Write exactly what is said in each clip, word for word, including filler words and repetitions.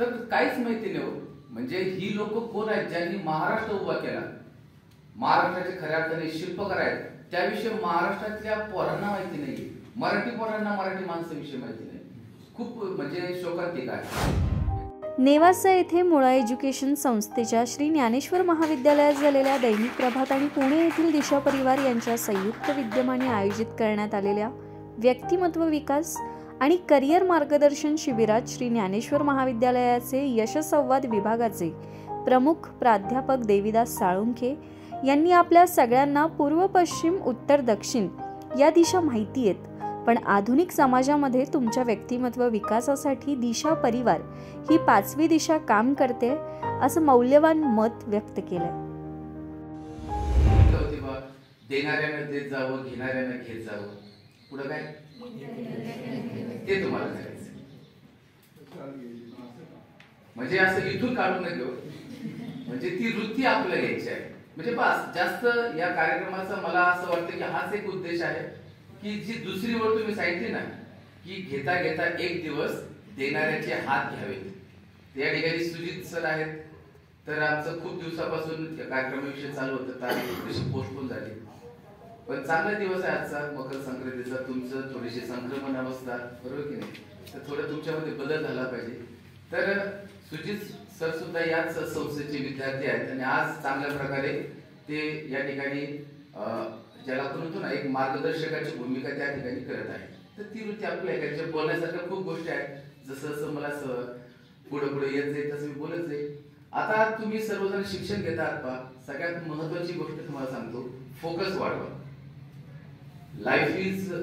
तर काहीच माहिती नाही हो. म्हणजे ही लोक कोण आहेत ज्यांनी महाराष्ट्र उभा केला, महाराष्ट्राचे खऱ्या अर्थाने शिल्पकार आहेत, त्याविषयी महाराष्ट्रातल्या पोरांना माहिती नाही, मराठी पोरांना मराठी माणसाविषयी माहिती नाही. खूप म्हणजे शोकांतिक आहे. नेवासा येथे मुळा एज्युकेशन संस्थेच्या श्री ज्ञानेश्वर महाविद्यालयात झालेल्या दैनिक प्रभात आणि पुणे येथील दिशा परिवार यांच्या संयुक्त विद्यमाने आयोजित करण्यात आलेल्या व्यक्तिमत्व विकास आणि करिअर मार्गदर्शन शिबिरात श्री ज्ञानेश्वर महाविद्यालयाचे यशसंवाद विभागाचे प्रमुख प्राध्यापक देविदास साळुंखे यांनी आपल्या सगळ्यांना पूर्व पश्चिम उत्तर दक्षिण या दिशा माहिती आहेत, पण आधुनिक समाजामध्ये तुमच्या व्यक्तिमत्व विकासासाठी दिशा परिवार ही पाचवी दिशा काम करते असं मौल्यवान मत व्यक्त केलंय. देणाऱ्यानं देत जावं, घेणाऱ्यानं घेत जावं, पुढे काय ते तुम्हाला करायचं. म्हणजे असं इथून काढून नका, म्हणजे ती वृत्ती आपल्याला घ्यायची आहे. म्हणजे बस जास्त या कार्यक्रमाचा मला असं वाटतं की हाच एक उद्देश आहे की जी दुसरी ओळ तुम्ही सांगितली ना की घेता घेता एक दिवस देणाऱ्याचे हात घ्यावेत. या ठिकाणी सुजित सर आहेत, तर आमचं खूप दिवसापासून कार्यक्रमाविषयी चालू होतं, तारीख पोस्टपोन झाली, पण चांगला दिवस आहे आजचा मकर संक्रांतीचा. तुमचं थोडीशी संक्रमण अवस्था बरोबर की नाही, तर थोडं तुमच्यामध्ये बदल झाला पाहिजे. तर सुजित सर सुद्धा याच संस्थेचे विद्यार्थी आहेत आणि आज चांगल्या प्रकारे ते या ठिकाणी ज्याला आपण म्हणतो ना एक मार्गदर्शकाची भूमिका त्या ठिकाणी करत आहे. तर ती वृत्ती आपल्या एखाद्या बोलण्यासारख्या खूप गोष्टी आहेत. जसं जसं मला पुढे पुढे येत जाईल तसं मी बोलत जाईल. आता तुम्ही सर्वजण शिक्षण घेत आहात पहा, सगळ्यात महत्वाची गोष्ट तुम्हाला सांगतो, फोकस वाढवा. Life is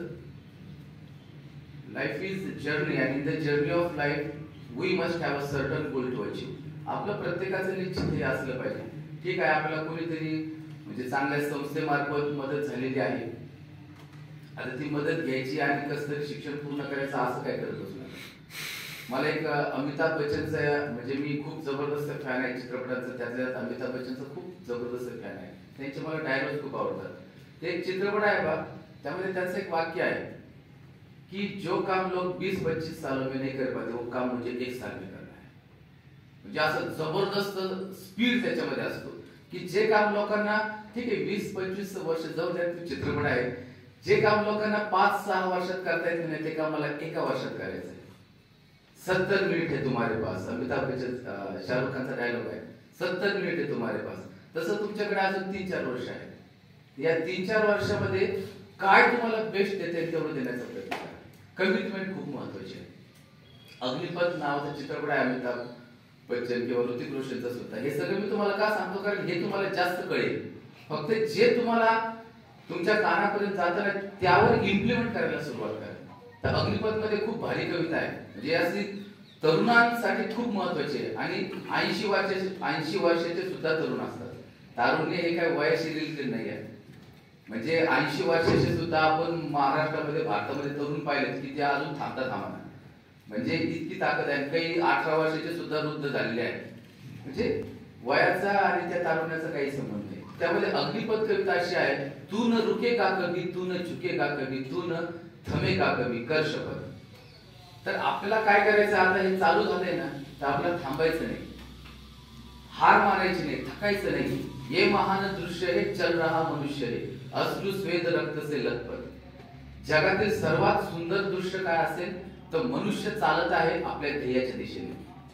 life is journey आणि in the journey of life we must have a certain goal to achieve. आपलं प्रत्येकाचं निश्चित हे असलं पाहिजे. ठीक आहे, आपल्याला कोणीतरी म्हणजे चांगल्या संस्थेमार्फत मदत झालेली आहे, आता ती मदत घ्यायची आणि कसं तरी शिक्षण पूर्ण करायचं असं काय करत असणार. मला एक अमिताभ बच्चनचा, म्हणजे मी खूप जबरदस्त फॅन आहे चित्रपटांचा, त्यातल्या अमिताभ बच्चनचा खूप जबरदस्त फॅन आहे, त्यांचे मला डायलॉग खूप आवडतात. ते एक चित्रपट आहे बा, त्यामध्ये त्यांचं एक वाक्य आहे कि जो काम लोग बीस पच्चीस सालों में नहीं कर पाते वो काम मुझे एक साल में करना है. म्हणजे असं जबरदस्त स्पीड त्याच्यामध्ये असतो की जे काम लोकांना ठीक आहे वीस पंचवीस वर्ष जाऊ द्या, चित्रपट आहे, जे काम लोकांना पाच सहा वर्षात करता येत नाही ते काम मला एका वर्षात करायचं आहे. सत्तर मिनिट है तुम्हारे पास, अमिताभ बच्चन शाहरुख खानचा डायलॉग आहे, सत्तर मिनिट है तुम्हारे पास. तसं तुमच्याकडे अजून तीन चार वर्ष आहे. या तीन चार वर्षामध्ये काय तुम्हाला बेस्ट देता येईल तेवढं देण्याचा प्रयत्न करा. कमिटमेंट खूप महत्वाची आहे. अग्निपथ नावाचा चित्रपट आहे अमिताभ बच्चन किंवा ऋतिक रोशनचा सुद्धा. हे सगळं मी तुम्हाला का सांगतो, कारण हे तुम्हाला जास्त कळेल. फक्त जे तुम्हाला तुमच्या कानापर्यंत जाताना त्यावर इम्प्लिमेंट करायला सुरुवात करा. तर अग्निपथ मध्ये खूप भारी कविता आहे, म्हणजे अशी तरुणांसाठी खूप महत्वाची आहे. आणि ऐंशी वर्षाचे ऐंशी वर्षाचे सुद्धा तरुण असतात. तारुण्य हे काय वयाशी रिलेटेड नाही आहे. म्हणजे ऐंशी वर्षाचे सुद्धा आपण महाराष्ट्रामध्ये भारतामध्ये तरुण पाहिले की ते अजून थांबता थांबा, म्हणजे इतकी ताकद आहे. काही अठरा वर्षाचे सुद्धा वृद्ध झालेले आहेत. म्हणजे वयाचा आणि त्या तारुण्याचा काही संबंध नाही. त्यामध्ये अग्निपथ कविता अशी आहे, तू न रुकेगा कभी, तू न झुकेगा कभी, तू न थमेगा कभी, कर शपथ. तर आपल्याला काय करायचं, आता हे चालू झालंय ना, तर आपल्याला थांबायचं नाही, हार मारायची नाही, थकायचं नाही. ये महान दृश्य है, चल रहा मनुष्य है, अश्रु स्वेद रक्त से लथपथ. जगातील सर्वात सुंदर दृश्य काय असेल तर मनुष्य चालत आहे आपल्या ध्येयाच्या दिशेने.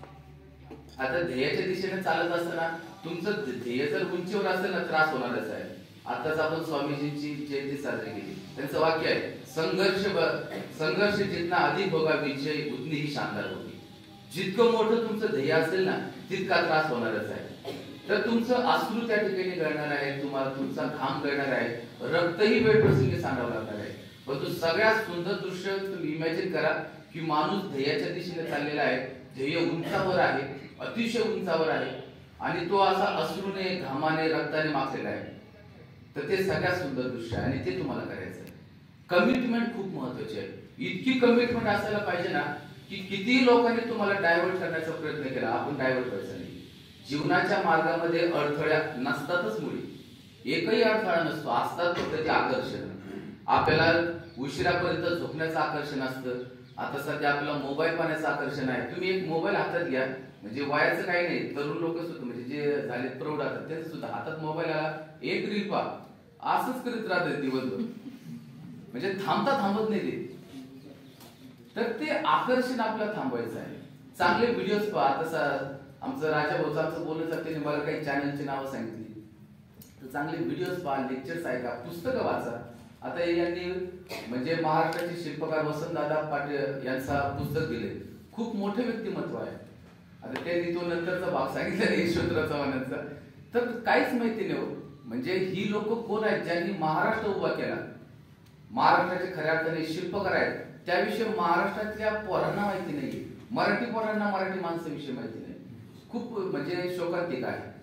आता ध्येयाच्या दिशेने चालत असताना तुमचं ध्येय जर उंचीवर असेल ना, त्रास होणारच आहे. आताच आपण स्वामीजींची जयंती साजरी केली, त्यांचं वाक्य आहे, संघर्ष संघर्ष जितना अधिक होगा विजय उतनी ही शानदार होगी. जितकं मोठं तुमचं ध्येय असेल ना, तितका त्रास होणारच आहे. तर तुमचं अश्रू त्या ठिकाणी गळणार आहे, तुम्हाला तुमचा घाम गळणार आहे, रक्तही वेळप्रसंगी सांडावं लागणार आहे. परंतु सगळ्यात सुंदर दृश्य तुम्ही इमॅजिन करा की माणूस ध्येयाच्या दिशेने चाललेला आहे, ध्येय उंचावर आहे, अतिशय उंचावर आहे, आणि तो असा अश्रूने घामाने रक्ताने माखलेला आहे. तर ते सगळ्यात सुंदर दृश्य आहे आणि ते तुम्हाला करायचं आहे. कमिटमेंट खूप महत्वाची आहे. इतकी कमिटमेंट असायला पाहिजे ना की किती लोकांनी तुम्हाला डायव्हर्ट करण्याचा प्रयत्न केला, आपण डायव्हर्ट व्हायचं नाही. जीवनाच्या मार्गामध्ये अडथळ्या नसतातच, मुळी एकही अडथळा नसतो, असतात फक्त ते आकर्षण. आपल्याला उशिरापर्यंत झोपण्याचं आकर्षण असतं, आता सध्या आपल्याला मोबाईल पाहण्याचं आकर्षण आहे. तुम्ही एक मोबाईल हातात घ्या, म्हणजे वयाचं काही नाही, तरुण लोक सुद्धा म्हणजे जे झाले प्रौढ आता त्यांचं सुद्धा हातात मोबाईल आला, एक रील पहा, असंच करीत राहतात दिवसभर, म्हणजे थांबता थांबत नाही ते. तर ते आकर्षण आपल्याला थांबवायचं आहे. चांगले व्हिडिओज पहा. तसं आमचं राजा भाऊचं आमचं बोलणं चालते, मला काही चॅनलची नावं सांगितली, तर चांगले व्हिडिओज पहा, लेक्चर्स ऐका, पुस्तकं वाचा. आता यांनी म्हणजे महाराष्ट्राचे शिल्पकार वसंतदादा पाटील यांचा पुस्तक दिले, खूप मोठे व्यक्तिमत्व आहे. आता त्यांनी तो नंतरचा भाग सांगितला यशवंतराव चव्हाणांचा, तर काहीच माहिती नाही. म्हणजे ही लोक कोण आहेत ज्यांनी महाराष्ट्र उभा केला, महाराष्ट्राचे खऱ्या अर्थाने शिल्पकार आहेत. त्याविषयी महाराष्ट्रातल्या पोरांना माहिती नाही, मराठी पोरांना मराठी माणसाविषयी माहिती नाही. खूप म्हणजे शोकांतिक आहे.